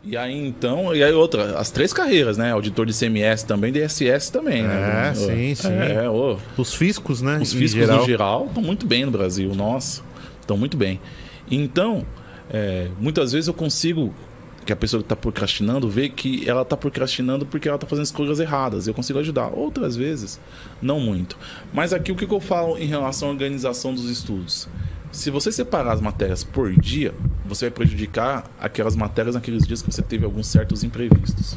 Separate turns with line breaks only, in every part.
E aí, então, e aí outra, as 3 carreiras, né? Auditor de CMS também, DSS também, né?
Sim, sim. Os fiscos, né?
Os fiscos, no geral, estão muito bem no Brasil. Nossa, estão muito bem. Então, muitas vezes eu consigo, que a pessoa que está procrastinando, ver que ela está procrastinando porque ela está fazendo escolhas erradas. Eu consigo ajudar. Outras vezes, não muito. Mas aqui, o que eu falo em relação à organização dos estudos? Se você separar as matérias por dia, você vai prejudicar aquelas matérias naqueles dias que você teve alguns certos imprevistos.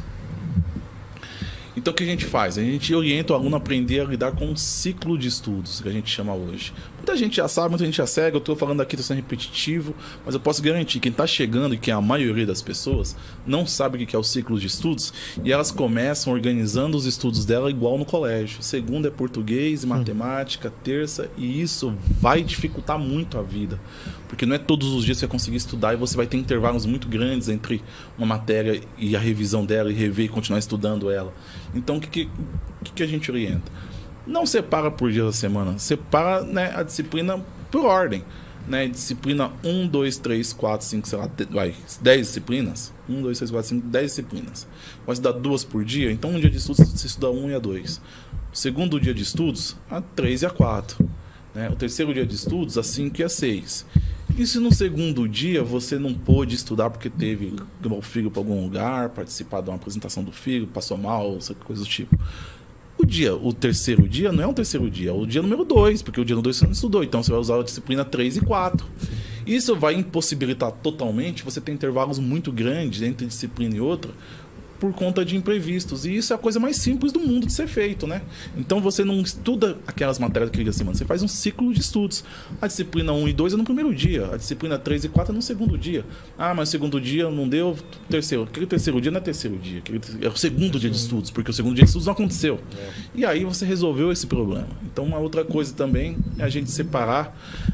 Então, o que a gente faz? A gente orienta o aluno a aprender a lidar com um ciclo de estudos, que a gente chama hoje. Muita gente já sabe, muita gente já segue. Eu estou falando aqui, estou sendo repetitivo, mas eu posso garantir que quem está chegando, e que é a maioria das pessoas, não sabe o que é o ciclo de estudos, e elas começam organizando os estudos dela igual no colégio. Segunda é português e matemática, terça, e isso vai dificultar muito a vida. Porque não é todos os dias que você vai conseguir estudar e você vai ter intervalos muito grandes entre uma matéria e a revisão dela, e rever e continuar estudando ela. Então, o que a gente orienta? Não separa por dia da semana, separa, né, a disciplina por ordem. Né? Disciplina 1, 2, 3, 4, 5, sei lá, 10 disciplinas. 1, 2, 3, 4, 5, 10 disciplinas. Vai estudar 2 por dia, então um dia de estudos você estuda 1 e a 2. O segundo dia de estudos, a 3 e a 4. Né? O terceiro dia de estudos, a 5 e a 6. E se no segundo dia você não pôde estudar porque teve que levar o filho para algum lugar, participar de uma apresentação do filho, passou mal, coisa do tipo. O terceiro dia não é um terceiro dia, é o dia número 2, porque o dia número 2 você não estudou, então você vai usar a disciplina 3 e 4. Isso vai impossibilitar totalmente você ter intervalos muito grandes entre disciplina e outra, por conta de imprevistos. E isso é a coisa mais simples do mundo de ser feito, né? Então você não estuda aquelas matérias daquele dia da semana, você faz um ciclo de estudos. A disciplina 1 e 2 é no primeiro dia, a disciplina 3 e 4 é no segundo dia. Ah, mas o segundo dia não deu, terceiro. Aquele terceiro dia não é terceiro dia, é o segundo dia de estudos, porque o segundo dia de estudos não aconteceu. E aí você resolveu esse problema. Então, uma outra coisa também é a gente separar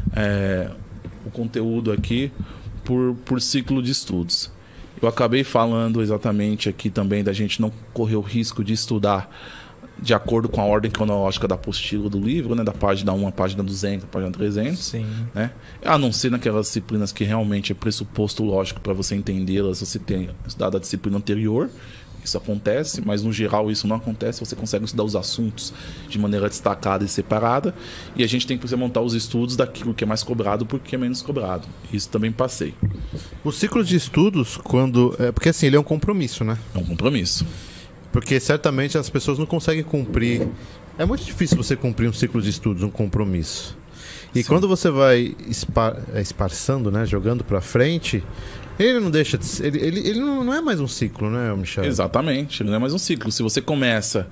o conteúdo aqui por ciclo de estudos. Eu acabei falando exatamente aqui também da gente não correr o risco de estudar de acordo com a ordem cronológica da apostila do livro, né? Da página 1 à página 200, à página 300.
Sim.
Né? A não ser naquelas disciplinas que realmente é pressuposto lógico para você entendê-las, você tem estudado a disciplina anterior. Isso acontece, mas no geral isso não acontece. Você consegue estudar os assuntos de maneira destacada e separada. E a gente tem que montar os estudos daquilo que é mais cobrado porque é menos cobrado. Isso também passei.
O ciclo de estudos, quando... porque assim, ele é um compromisso, né?
É um compromisso.
Porque certamente as pessoas não conseguem cumprir... É muito difícil você cumprir um ciclo de estudos, um compromisso. E quando você vai esparçando, né? Jogando pra frente... Ele não deixa de ser, ele não é mais um ciclo, né, Michel?
Exatamente, ele não é mais um ciclo. Se você começa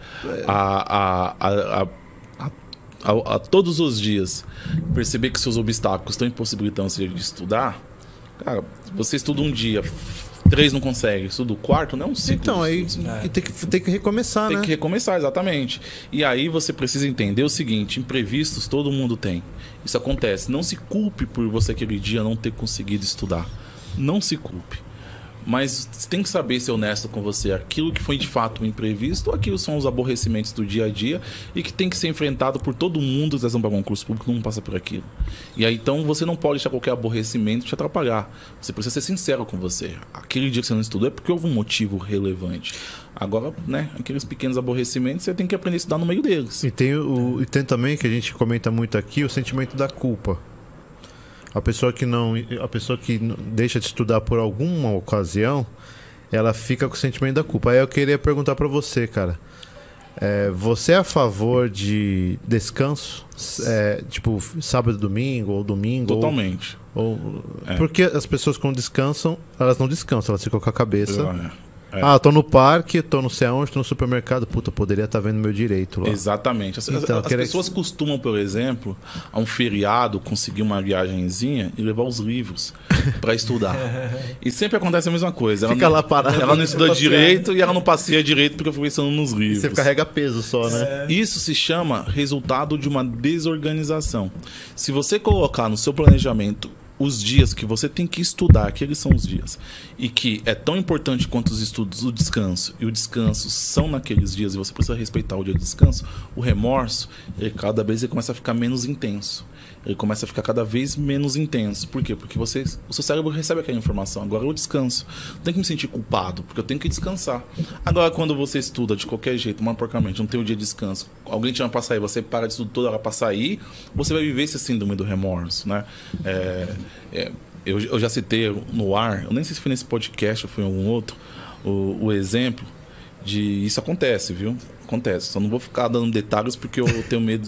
a todos os dias perceber que seus obstáculos estão impossibilitando você de estudar, cara, você estuda um dia, 3 não consegue, estuda o quarto, não é um ciclo.
Então, aí tem que recomeçar, né?
Tem que recomeçar, exatamente. E aí você precisa entender o seguinte, imprevistos todo mundo tem. Isso acontece. Não se culpe por você aquele dia não ter conseguido estudar. Não se culpe. Mas você tem que saber ser honesto com você. Aquilo que foi de fato um imprevisto, aquilo são os aborrecimentos do dia a dia e que tem que ser enfrentado por todo mundo que está para concurso público, não passa por aquilo. E aí então você não pode deixar qualquer aborrecimento te atrapalhar. Você precisa ser sincero com você. Aquele dia que você não estudou é porque houve um motivo relevante. Agora, né, aqueles pequenos aborrecimentos você tem que aprender a estudar no meio deles.
E tem também, que a gente comenta muito aqui, o sentimento da culpa. A pessoa que deixa de estudar por alguma ocasião, ela fica com o sentimento da culpa. Aí eu queria perguntar pra você, cara. Você é a favor de descanso? Tipo, sábado e domingo, ou domingo?
Totalmente.
Porque as pessoas quando descansam, elas não descansam, elas ficam com a cabeça... eu tô no parque, tô não sei aonde, tô no supermercado. Puta, poderia estar vendo meu direito lá.
Exatamente. As pessoas costumam, por exemplo, a um feriado, conseguir uma viagenzinha e levar os livros para estudar. E sempre acontece a mesma coisa.
Fica lá parada.
Ela não estuda direito e ela não passeia direito porque eu fico pensando nos livros.
E você carrega peso só, né?
Isso se chama resultado de uma desorganização. Se você colocar no seu planejamento os dias que você tem que estudar, aqueles são os dias, e que é tão importante quanto os estudos, o descanso, e o descanso são naqueles dias, e você precisa respeitar o dia de descanso, o remorso, cada vez ele começa a ficar menos intenso. ele começa a ficar cada vez menos intenso. Por quê? Porque o seu cérebro recebe aquela informação. Agora eu descanso. Não tenho que me sentir culpado, porque eu tenho que descansar. Agora, quando você estuda de qualquer jeito, uma porcamente, não tem um dia de descanso, alguém te chama pra sair, você para de estudo toda hora pra sair, você vai viver esse síndrome do remorso, né? Eu já citei no ar, eu nem sei se foi nesse podcast ou foi em algum outro, o exemplo de isso acontece, viu? Acontece. Só não vou ficar dando detalhes porque eu tenho medo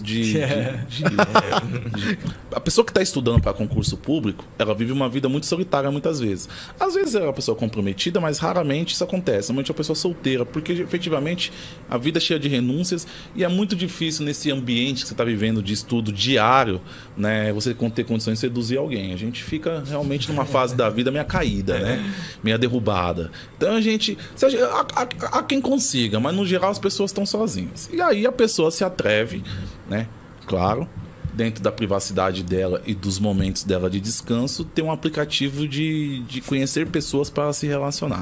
A pessoa que está estudando para concurso público, ela vive uma vida muito solitária muitas vezes. Às vezes é uma pessoa comprometida, mas raramente isso acontece. Normalmente é uma pessoa solteira, porque efetivamente a vida é cheia de renúncias e é muito difícil nesse ambiente que você está vivendo de estudo diário, né, você ter condições de seduzir alguém. A gente fica realmente numa fase da vida meio caída, né? Meio derrubada. Então há quem consiga, mas no geral as pessoas estão sozinhas. E aí a pessoa se atreve, né? Claro, dentro da privacidade dela e dos momentos dela de descanso, ter um aplicativo de conhecer pessoas para se relacionar.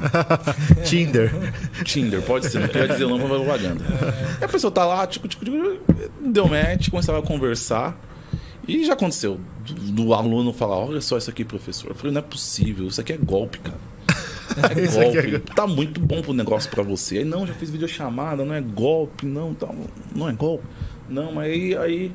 Tinder, pode ser, não queria dizer o nome da propaganda. E a pessoa tá lá, deu match, começava a conversar. E já aconteceu do aluno falar: olha só isso aqui, professor. Eu falei: não é possível, isso aqui é golpe, cara. É golpe. Tá muito bom pro negócio pra você. Aí, não, já fiz videochamada, não é golpe, não, tá, não é golpe. Não, mas aí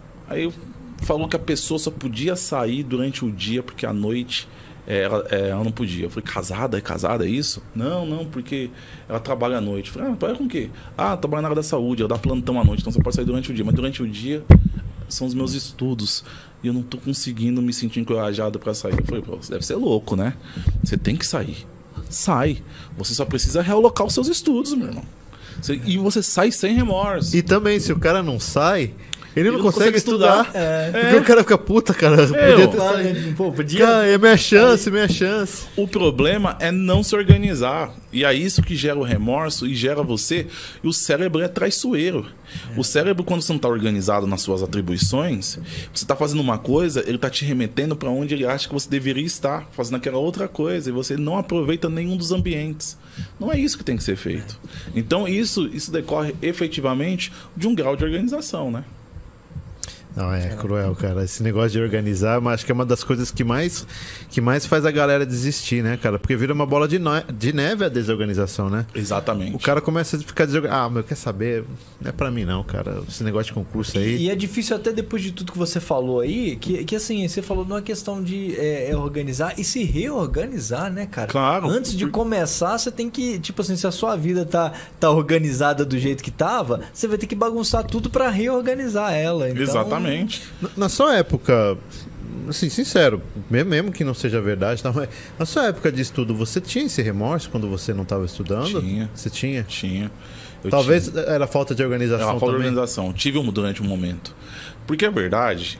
falou que a pessoa só podia sair durante o dia, porque à noite ela não podia. Eu falei: casada? É casada, é isso? Não, porque ela trabalha à noite. Eu falei: trabalha com o quê? Trabalha na área da saúde, ela dá plantão à noite, então você pode sair durante o dia. Mas durante o dia são os meus estudos e eu não tô conseguindo me sentir encorajado pra sair. Eu falei: pô, você deve ser louco, né? Você tem que sair. Sai. Você só precisa realocar os seus estudos, meu irmão. E você sai sem remorso.
E também, se o cara não sai, ele não consegue estudar. Porque o cara fica: puta, cara, podia ter saído.
Pô, podia...
Cara, é minha chance.
O problema é não se organizar. E é isso que gera o remorso e gera você. E o cérebro é traiçoeiro. O cérebro, quando você não está organizado nas suas atribuições, você está fazendo uma coisa, ele está te remetendo para onde ele acha que você deveria estar, fazendo aquela outra coisa, e você não aproveita nenhum dos ambientes. Não é isso que tem que ser feito. Então isso decorre efetivamente de um grau de organização, né?
Não, é cruel, cara. Esse negócio de organizar, mas acho que é uma das coisas que mais faz a galera desistir, né, cara? Porque vira uma bola de neve a desorganização, né?
Exatamente.
O cara começa a ficar desorganizado. Mas quer saber? Não é pra mim, não, cara. Esse negócio de concurso aí.
E é difícil até depois de tudo que você falou aí, que assim, você falou não é questão de organizar e se reorganizar, né, cara?
Claro.
Antes de começar, você tem que, tipo assim, se a sua vida tá organizada do jeito que tava, você vai ter que bagunçar tudo pra reorganizar ela. Então...
Exatamente.
Na sua época, assim, sincero, mesmo que não seja verdade, tá, mas na sua época de estudo, você tinha esse remorso quando você não estava estudando?
Tinha.
Você tinha?
Tinha.
Talvez era falta de organização.
Era falta
também.
de organização. Tive durante um momento. Porque a verdade,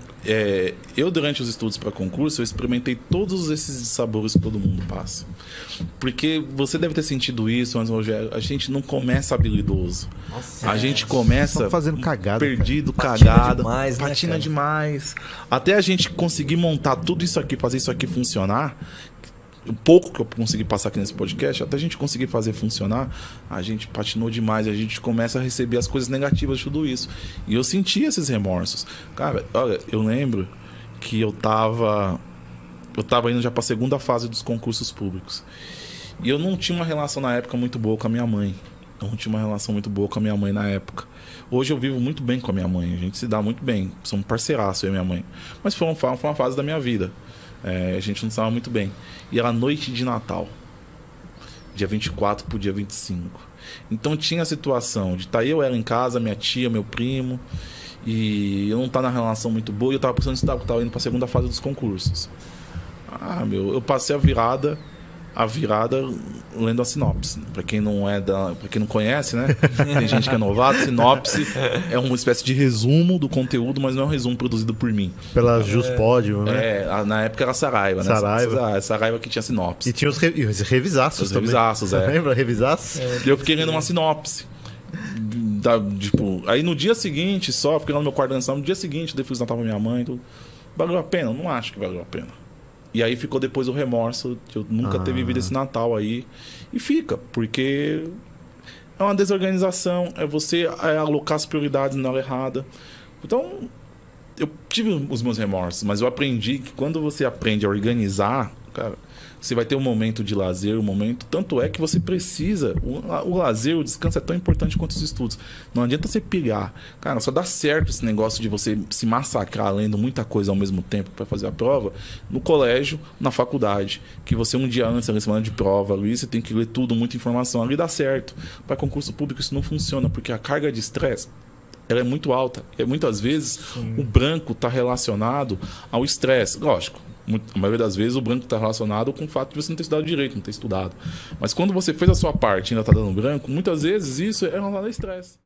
eu durante os estudos para concurso, eu experimentei todos esses sabores que todo mundo passa. Porque você deve ter sentido isso, mas, Rogério, a gente não começa habilidoso.
Nossa,
a gente começa
só fazendo cagada,
perdido,
patina
cagado,
demais, né,
patina
cara?
demais. Até a gente conseguir montar tudo isso aqui, fazer isso aqui funcionar. O pouco que eu consegui passar aqui nesse podcast, até a gente conseguir fazer funcionar, a gente patinou demais, a gente começa a receber as coisas negativas de tudo isso. E eu senti esses remorsos. Cara, olha, eu lembro que eu tava indo já para a segunda fase dos concursos públicos. E eu não tinha uma relação na época muito boa com a minha mãe. Eu não tinha uma relação muito boa com a minha mãe na época. Hoje eu vivo muito bem com a minha mãe, a gente se dá muito bem, somos parceiraços, eu e minha mãe. Mas foi uma fase da minha vida. A gente não estava muito bem. E era noite de Natal, dia 24 pro dia 25. Então tinha a situação de ela em casa, minha tia, meu primo, e eu não estar na relação muito boa, e eu estava pensando em estudar, porque eu estava indo para a segunda fase dos concursos. Eu passei a virada lendo a sinopse. Para quem não conhece, né? Tem gente que é novato, sinopse é uma espécie de resumo do conteúdo, mas não é um resumo produzido por mim.
Pela Juspódio, né?
Na época era Saraiva, né? Saraiva que tinha sinopse.
E tinha os revisaços também.
Revisaços,
Lembra? Revisaços?
E eu fiquei lendo uma sinopse. Aí no dia seguinte, fiquei lá no meu quarto dançando, no dia seguinte, depois Natal pra minha mãe, tudo. Valeu a pena? Eu não acho que valeu a pena. E aí ficou depois o remorso de eu nunca ter vivido esse Natal aí. E fica, porque é uma desorganização, é você alocar as prioridades na hora errada. Então, eu tive os meus remorsos, mas eu aprendi que quando você aprende a organizar, cara, você vai ter um momento de lazer, um momento... Tanto é que você precisa... O lazer, o descanso é tão importante quanto os estudos. Não adianta você pirar. Cara, só dá certo esse negócio de você se massacrar lendo muita coisa ao mesmo tempo para fazer a prova no colégio, na faculdade. Que você um dia antes, na semana de prova, ali, você tem que ler tudo, muita informação. Ali dá certo. Para concurso público isso não funciona, porque a carga de estresse ela é muito alta. E muitas vezes o branco está relacionado ao estresse. Lógico. A maioria das vezes o branco está relacionado com o fato de você não ter estudado direito, não ter estudado. Mas quando você fez a sua parte e ainda está dando branco, muitas vezes isso é relacionado ao estresse.